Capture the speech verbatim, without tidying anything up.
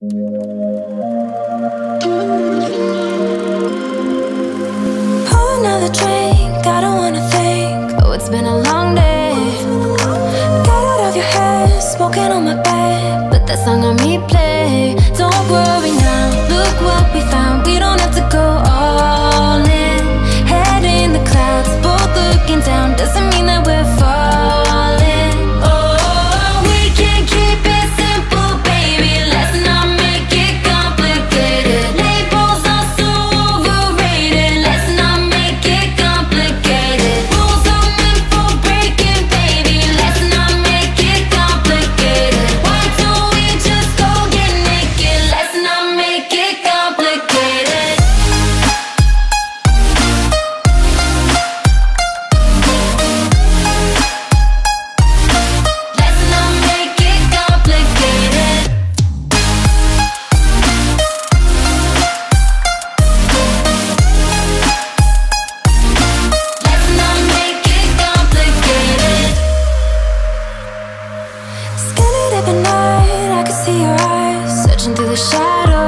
Pour another drink, I don't wanna think. Oh, it's been a long day. Got out of your head, smoking on my bed, but that song on replay. Don't worry now, look what we found. We don't have to go all in. Head in the clouds, both looking down. Doesn't mean that we're falling. Oh, we can keep it simple, baby. Let's not make it complicated. Labels are so overrated. Let's not make it complicated. Rules are meant for breaking, baby. Let's not make it complicated. Why don't we just go get naked? Let's not make it complicated. Let's not make it complicated. Let's not make it complicated. Skinny dip at night, I can see your eyes searching through the shadows.